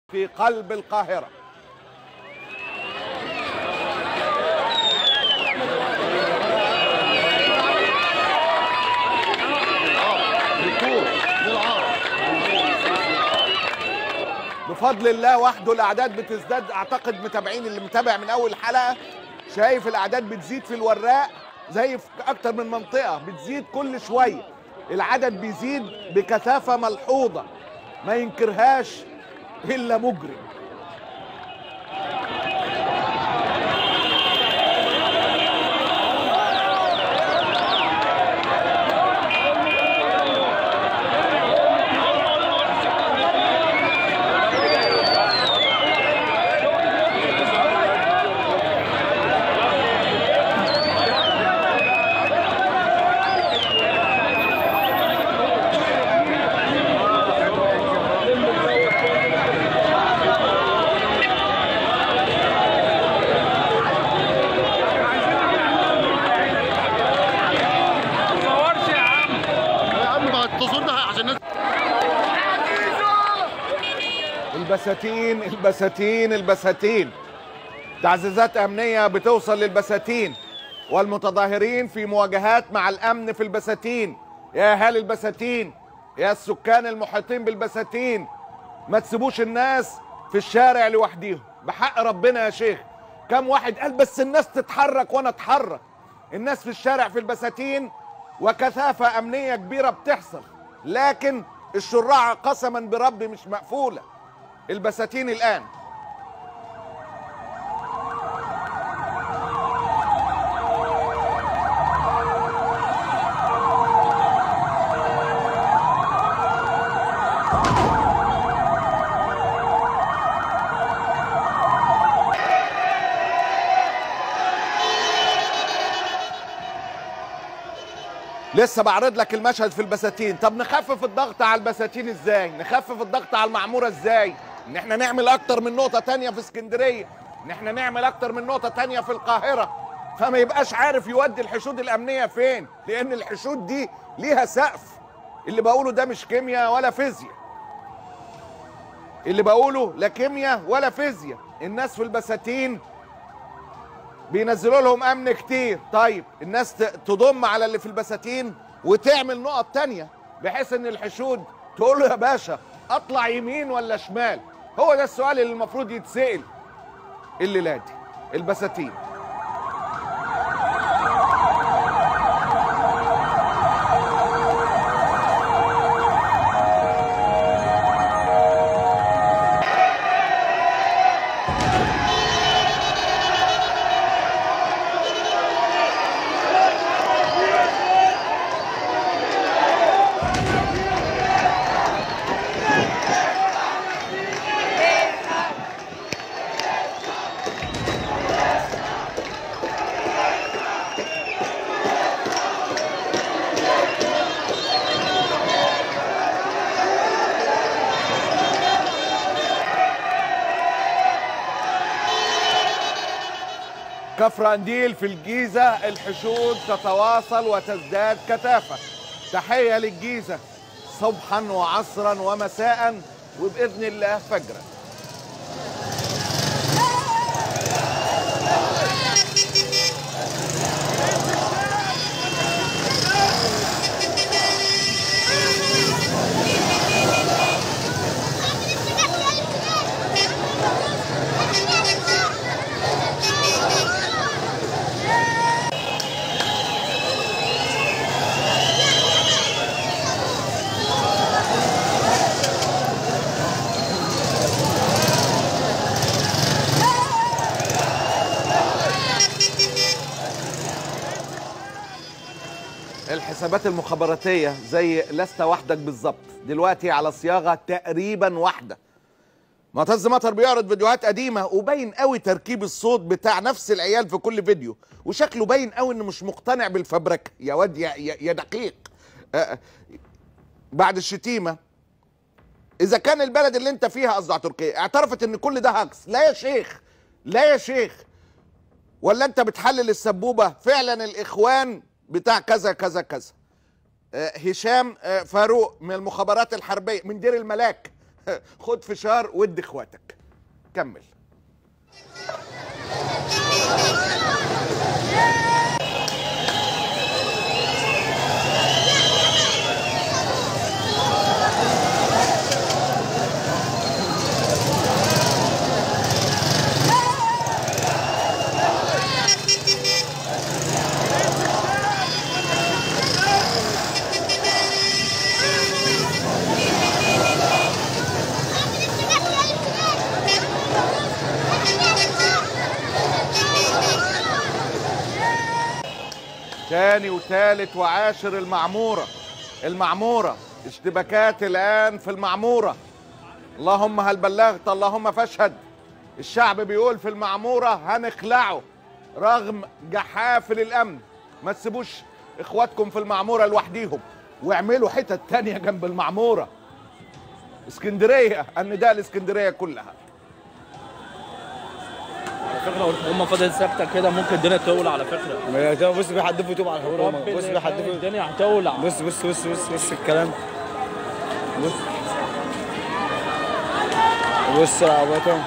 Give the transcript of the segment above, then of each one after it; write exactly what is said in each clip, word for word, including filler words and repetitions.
في قلب القاهرة. بفضل الله وحده الأعداد بتزداد. أعتقد متابعين اللي متابع من أول حلقة شايف الأعداد بتزيد في الوراق زي في أكتر من منطقة، بتزيد كل شوية. العدد بيزيد بكثافة ملحوظة ما ينكرهاش إلا مجرم. البساتين البساتين البساتين تعزيزات أمنية بتوصل للبساتين والمتظاهرين في مواجهات مع الأمن في البساتين. يا أهالي البساتين، يا السكان المحيطين بالبساتين، ما تسيبوش الناس في الشارع لوحديهم بحق ربنا. يا شيخ كم واحد قال بس الناس تتحرك وأنا أتحرك. الناس في الشارع في البساتين وكثافة أمنية كبيرة بتحصل، لكن الشراع قسما بربي مش مقفولة. البساتين الآن لسه بعرض لك المشهد في البساتين. طب نخفف الضغط على البساتين ازاي؟ نخفف الضغط على المعمورة ازاي؟ ان احنا نعمل اكتر من نقطة تانية في اسكندرية، ان احنا نعمل اكتر من نقطة تانية في القاهرة، فما يبقاش عارف يودي الحشود الامنية فين، لان الحشود دي ليها سقف. اللي بقوله ده مش كيمياء ولا فيزياء، اللي بقوله لا كيمياء ولا فيزياء. الناس في البساتين بينزلوا لهم امن كتير. طيب الناس تضم على اللي في البساتين وتعمل نقط تانية بحيث ان الحشود تقول له يا باشا اطلع يمين ولا شمال. هو ده السؤال اللي المفروض يتسأل الليلة دي. البساتين كفر قنديل في الجيزة الحشود تتواصل وتزداد كثافة. تحية للجيزة صبحا وعصرا ومساء وبإذن الله فجرا. الحسابات المخابراتية زي لست وحدك بالظبط دلوقتي على صياغة تقريبا واحدة. معتز مطر بيعرض فيديوهات قديمة وباين قوي تركيب الصوت بتاع نفس العيال في كل فيديو، وشكله باين قوي انه مش مقتنع بالفبركة. يا واد يا, يا, يا دقيق. آه بعد الشتيمة، إذا كان البلد اللي أنت فيها قصدها تركيا اعترفت إن كل ده هجس، لا يا شيخ لا يا شيخ، ولا أنت بتحلل السبوبة؟ فعلا الإخوان بتاع كذا كذا كذا. آه هشام آه فاروق من المخابرات الحربية من دير الملاك خد فشار وادي اخواتك. كمل. ثاني وثالث وعاشر المعمورة. المعمورة اشتباكات الآن في المعمورة. اللهم هل بلغت اللهم فاشهد. الشعب بيقول في المعمورة هنخلعه رغم جحافل الأمن. ما تسيبوش إخواتكم في المعمورة لوحديهم، واعملوا حتت تانية جنب المعمورة. اسكندرية، النداء الاسكندرية كلها. على فكره لو الحكومه فضلت ساكته كده ممكن الدنيا تولع على فكره. بص بيحدفوا طوب على الحكومه. بص بيحدفوا الدنيا هتولع. بص بص بص بص بص الكلام. بص بص العباطه.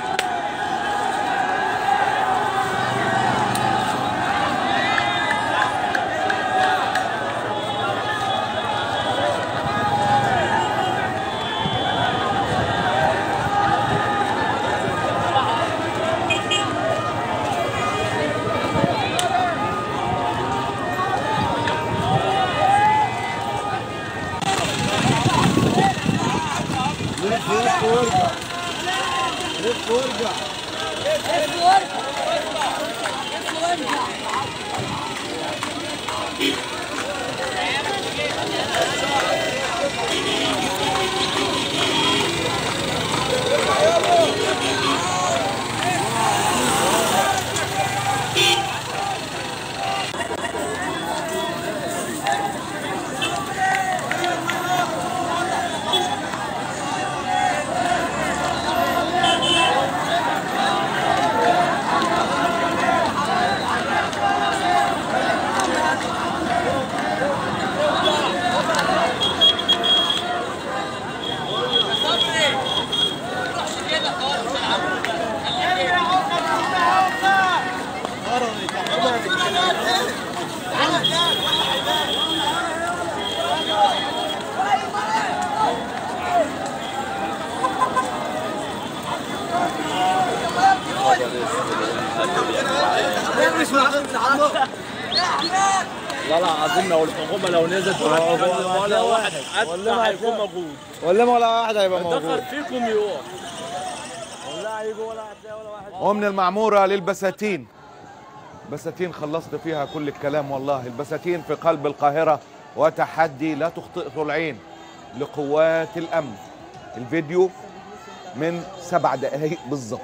لا لا عظيم لو الحكومه لو نزلت ولا واحد حتى هيكون موجود. ولا ولا واحد هيبقى موجود. دخل فيكم يروح. ولا هيجوا ولا هتلاقي ولا واحد. ومن المعمورة للبساتين. بساتين خلصت فيها كل الكلام والله. البساتين في قلب القاهرة وتحدي لا تخطئه العين لقوات الأمن. الفيديو من سبع دقايق بالظبط.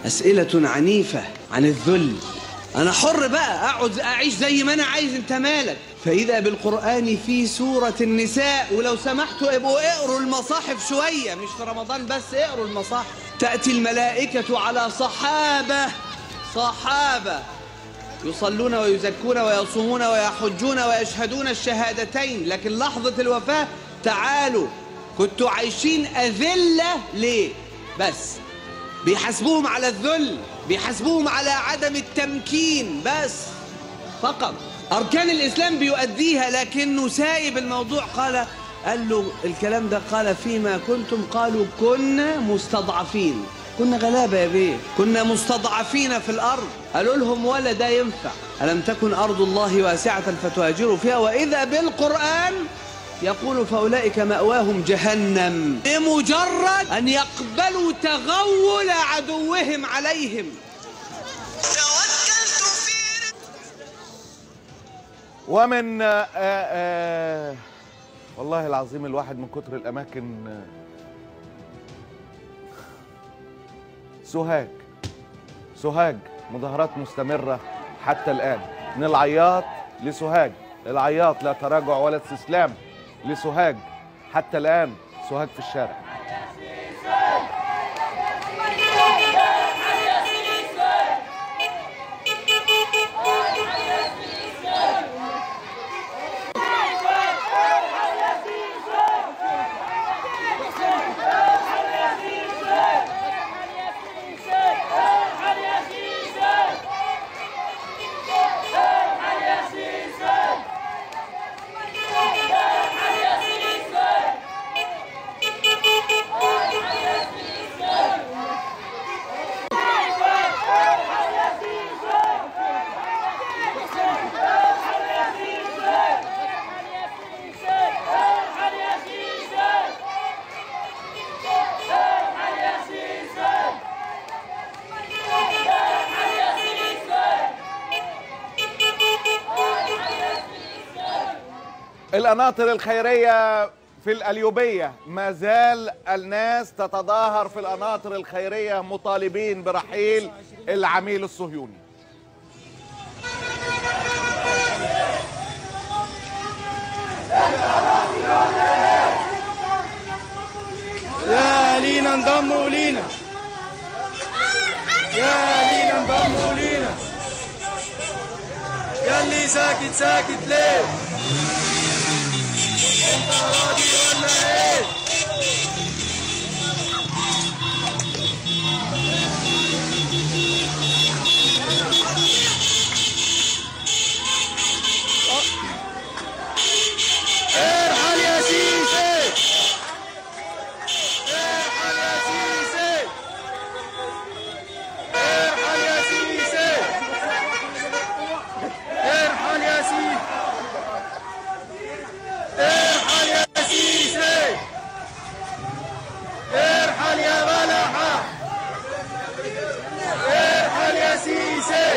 أسئلة عنيفة عن الذل. أنا حر بقى أقعد أعيش زي ما أنا عايز، أنت مالك؟ فإذا بالقرآن في سورة النساء، ولو سمحتوا ابقوا اقروا المصاحف شوية، مش في رمضان بس، اقروا المصاحف. تأتي الملائكة على صحابة صحابة يصلون ويزكون ويصومون ويحجون ويشهدون الشهادتين، لكن لحظة الوفاة تعالوا كنتوا عايشين أذلة ليه؟ بس بيحاسبوهم على الذل، بيحاسبوهم على عدم التمكين بس فقط. أركان الإسلام بيؤديها لكنه سايب الموضوع. قال قال له الكلام ده، قال فيما كنتم، قالوا كنا مستضعفين، كنا غلابة يا بيه، كنا مستضعفين في الأرض. قالوا لهم ولا ده ينفع، ألم تكن أرض الله واسعة فتهاجروا فيها، وإذا بالقرآن يقول فأولئك مأواهم جهنم، بمجرد أن يقبلوا تغول عدوهم عليهم. ومن آآ آآ والله العظيم الواحد من كتر الأماكن. سوهاج سوهاج مظاهرات مستمرة حتى الآن، من العياط لسوهاج، العياط لا تراجع ولا استسلام لسوهاج حتى الآن. سوهاج في الشارع. القناطر الخيرية في القليوبية، ما زال الناس تتظاهر في القناطر الخيرية مطالبين برحيل العميل الصهيوني. يا لينا انضموا لينا، يا لينا انضموا لينا، يا اللي ساكت ساكت ليه؟ انت راضي ولا ايه؟ ارحل يا سيسي، ارحل يا سيسي، ارحل يا سيسي، ارحل يا سيسي، ارحل يا سيسي، ارحل يا بلحة، ارحل يا سيسي،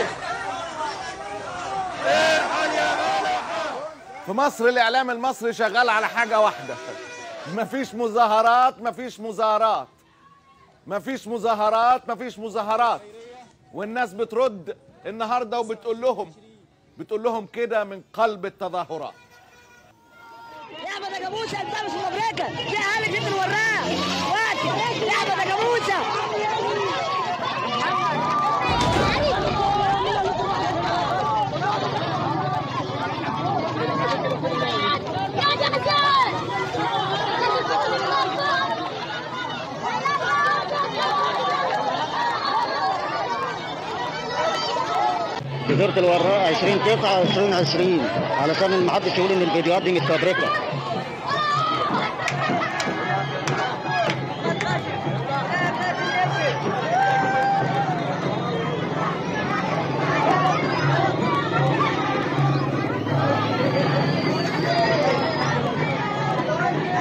ارحل يا بلحة. في مصر الإعلام المصري شغال على حاجة واحدة، مفيش مظاهرات، مفيش مظاهرات، مفيش مظاهرات، مفيش مظاهرات، والناس بترد النهارده وبتقول لهم بتقول لهم كده من قلب التظاهرات. لعبة يا جاموسة، انت مش مبركة، في اهالي جيت نوراها وقتي، لعبة يا جاموسة. جزيرة الوراء عشرين تسعة عشرين عشرين علشان ما حدش يقول ان الفيديوهات دي متفبركة.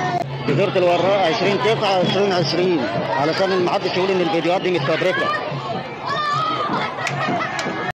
جزيرة الوراء عشرين تسعة عشرين عشرين علشان ما حدش يقول ان الفيديوهات دي متفبركة.